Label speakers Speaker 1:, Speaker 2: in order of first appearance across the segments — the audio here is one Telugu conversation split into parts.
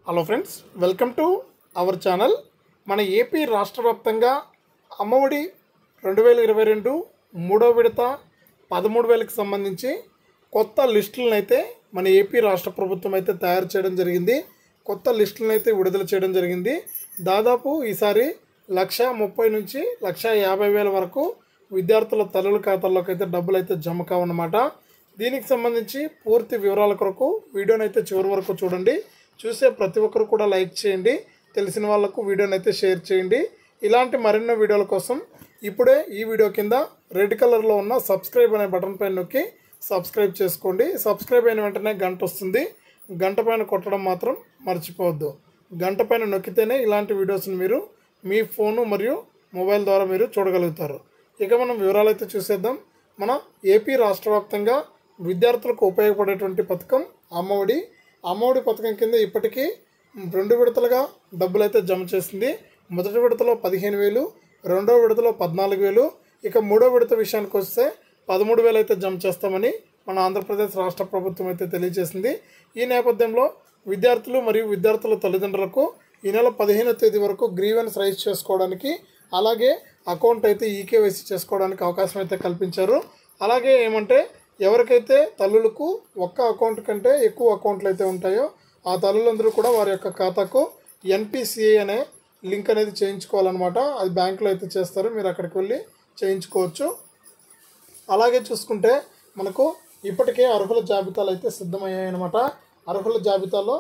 Speaker 1: Hello friends, welcome to our channel. మన ఏపీ రాష్ట్ర వ్యాప్తంగా అమ్మఒడి 2022 మూడో విడత 13,000కి సంబంధించి కొత్త లిస్టులను అయితే మన ఏపీ రాష్ట్ర ప్రభుత్వం అయితే తయారు చేయడం జరిగింది. కొత్త లిస్టులను అయితే విడుదల చేయడం జరిగింది. దాదాపు ఈసారి 1,30,000 నుంచి 1,50,000 వరకు విద్యార్థుల తల్లుల ఖాతాల్లోకి అయితే డబ్బులు అయితే జమ కావన్నమాట. దీనికి సంబంధించి పూర్తి వివరాల కొరకు వీడియోని అయితే చివరి వరకు చూడండి. చూసే ప్రతి ఒక్కరు కూడా లైక్ చేయండి, తెలిసిన వాళ్ళకు వీడియోని అయితే షేర్ చేయండి. ఇలాంటి మరిన్నో వీడియోల కోసం ఇప్పుడే ఈ వీడియో కింద రెడ్ కలర్లో ఉన్న సబ్స్క్రైబ్ అనే బటన్ పైన నొక్కి సబ్స్క్రైబ్ చేసుకోండి. సబ్స్క్రైబ్ అయిన వెంటనే గంట వస్తుంది. గంట పైన కొట్టడం మాత్రం మర్చిపోవద్దు. గంట పైన నొక్కితేనే ఇలాంటి వీడియోస్ని మీరు మీ ఫోను మరియు మొబైల్ ద్వారా మీరు చూడగలుగుతారు. ఇక మనం వివరాలు అయితే చూసేద్దాం. మన ఏపీ రాష్ట్ర వ్యాప్తంగా విద్యార్థులకు ఉపయోగపడేటువంటి పథకం అమ్మఒడి పథకం కింద ఇప్పటికీ 2 విడతలుగా డబ్బులు అయితే జమ చేసింది. మొదటి విడతలో 15,000, రెండో విడతలో 14,000, ఇక మూడో విడత విషయానికి వస్తే 13,000 అయితే జమ చేస్తామని మన ఆంధ్రప్రదేశ్ రాష్ట్ర ప్రభుత్వం అయితే తెలియజేసింది. ఈ నేపథ్యంలో విద్యార్థులు మరియు విద్యార్థుల తల్లిదండ్రులకు ఈ నెల 15వ తేదీ వరకు గ్రీవెన్స్ రైజ్ చేసుకోవడానికి, అలాగే అకౌంట్ అయితే ఈకేవైసీ చేసుకోవడానికి అవకాశం అయితే కల్పించారు. అలాగే ఏమంటే ఎవరికైతే తల్లులకు ఒక్క అకౌంట్ కంటే ఎక్కువ అకౌంట్లు అయితే ఉంటాయో ఆ తల్లులందరూ కూడా వారి యొక్క ఖాతాకు ఎన్పిసిఐ అనే లింక్ అనేది చేయించుకోవాలన్నమాట. అది బ్యాంకులో అయితే చేస్తారు, మీరు అక్కడికి వెళ్ళి చేయించుకోవచ్చు. అలాగే చూసుకుంటే మనకు ఇప్పటికే అర్హుల జాబితాలు అయితే సిద్ధమయ్యాయన్నమాట. అర్హుల జాబితాలో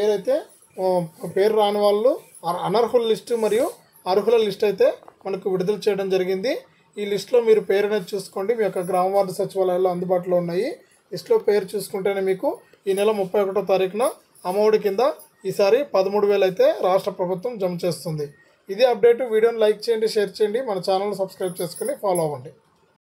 Speaker 1: పేరు రాని వాళ్ళు అనర్హుల లిస్టు మరియు అర్హుల లిస్ట్ అయితే మనకు విడుదల చేయడం జరిగింది. ఈ లిస్టులో మీరు పేరు అనేది చూసుకోండి. మీ యొక్క గ్రామ వార్డు సచివాలయాల్లో అందుబాటులో ఉన్నాయి. లిస్టులో పేరు చూసుకుంటేనే మీకు ఈ నెల 31వ తారీఖున అమ్మఒడి కింద ఈసారి 13,000 అయితే రాష్ట్ర ప్రభుత్వం జమ చేస్తుంది. ఇది అప్డేట్. వీడియోని లైక్ చేయండి, షేర్ చేయండి, మన ఛానల్ సబ్స్క్రైబ్ చేసుకుని ఫాలో అవ్వండి.